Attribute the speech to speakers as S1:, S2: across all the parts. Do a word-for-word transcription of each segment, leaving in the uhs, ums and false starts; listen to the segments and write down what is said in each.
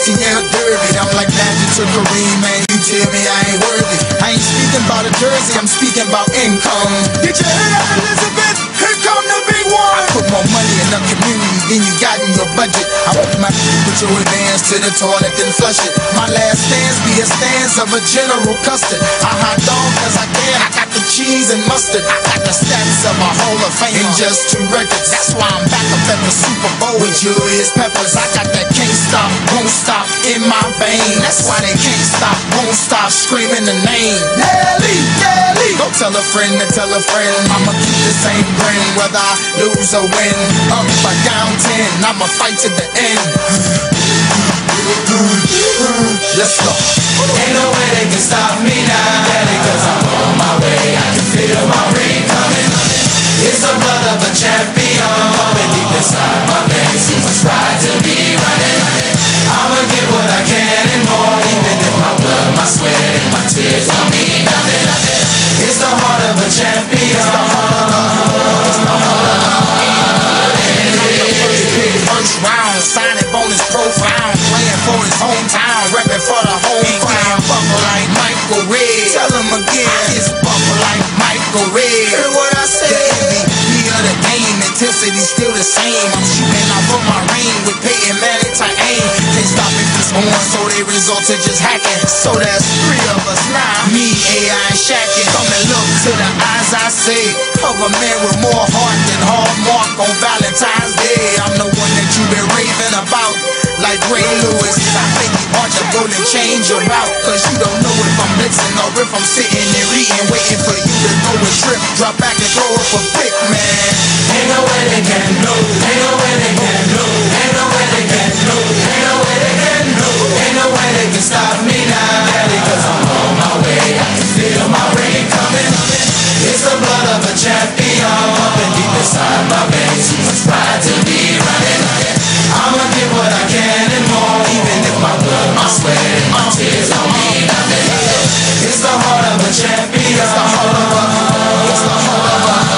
S1: A T L derby. I'm like Magic to Kareem, man. You tell me I ain't worthy. I ain't speaking about a jersey, I'm speaking about income. Get your head out, Elizabeth. Here come the big one. I put more money in the community than you got in your budget. I put my put your advance to the toilet then flush it. My last stance be a stance of a General Custard. I hot dog cause I can. I got the cheese and mustard. I got the stats of a Hall of Fame in just two records. That's why I'm back up at the Super Bowl with Julius Peppers. I got that can't stop, won't stop in my vein. That's why they can't stop, won't stop screaming the name. Nelly, Nelly. Go tell a friend to tell a friend. I'ma keep the same grin whether I lose or win. Up or down ten, I'ma fight to the end. Let's go.
S2: Ain't no way they can stop me now, Daddy, cause I'm on my way. I can feel my ring coming. It's the blood of a champion pumping deep inside my veins. Too much pride to be running. I'ma get what I can and more, even if my blood, my sweat, and my tears don't mean nothing. It's the heart of a champion. It's the heart of a
S1: First round, signing bonus profound, playing for his hometown, repping for the home crowd. Bubble like Michael Red. Tell him again, it's bubble like Michael Red. Hear what I said? The M V P of the game, intensity still the same. I'm shooting out from my ring with Peyton Manning to aim. Can't stop me from scoring, so they result to just hacking. So there's three of us now, me, A I, and Shaqin'. Come and look to the eyes I say of a man with more heart than Hallmark on Valentine's Day. I'm the one that you've been raving about, like Ray Lewis. I think you ought to go and change your route, cause you don't know if I'm blitzing or if I'm sitting there eating, waiting for you to go and trip, drop back and throw up a pick, man.
S2: Ain't no way they can lose. Ain't no way they can lose. Ain't no way they can lose. Ain't no way they can lose. Ain't no way they can stop me now, Daddy, cause I'm on my way. I can feel my ring coming. It's the blood of a champion pumping deep inside my veins. Too much pride to be running. I'ma get what I can and more, even if my blood, my sweat, and my tears don't mean nothing. It's the heart of a champion. It's the heart of a, it's the heart of a.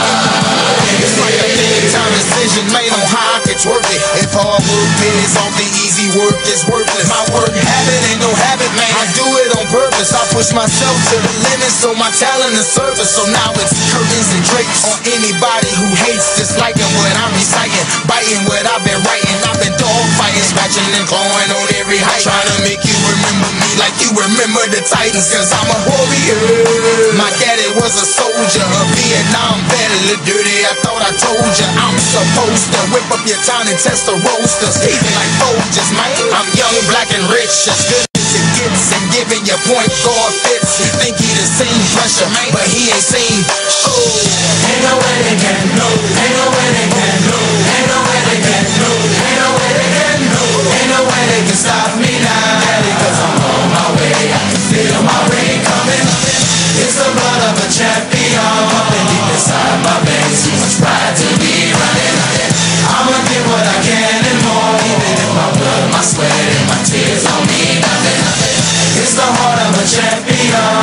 S2: It's like a big time decision made on how it's worth it. If hard work pays off, the easy work is worthless. My work habit ain't no habit, man. I do it on purpose. I push myself to the limit so my talent is surface. So now it's curtains and drapes on anybody who hates, disliking what I'm reciting, biting what I've been writing. I've been dog fighting, scratching and clawing on every height, trying to make you remember me like you remember the Titans. Cause I'm a warrior. My daddy was a soldier, a Vietnam vet, a little dirty. I thought I told ya I'm supposed to whip up your town and test the roasters, even like Folgers, man. I'm young, black, and rich, as good as it gets, and giving your point guard fits. Think he the same pressure, man, but he ain't seen. Oh, ain't no way they can lose. Ain't no way they can lose. Ain't no way they can lose. Ain't no way they can lose. Ain't no way they can stop me now, Daddy, cause I'm on my way. I can feel my ring coming. It's the blood of a champion pumping deep inside my veins. Too much pride to be running. I'ma get what I can and more, even if my blood, my sweat, and my tears don't mean nothing. It's the heart of a champion.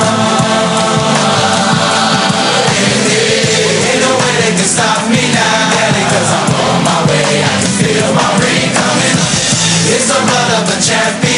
S2: Ain't no way they can stop me now, Daddy, cause I'm on my way. I can feel my ring coming. It's the blood of a champion.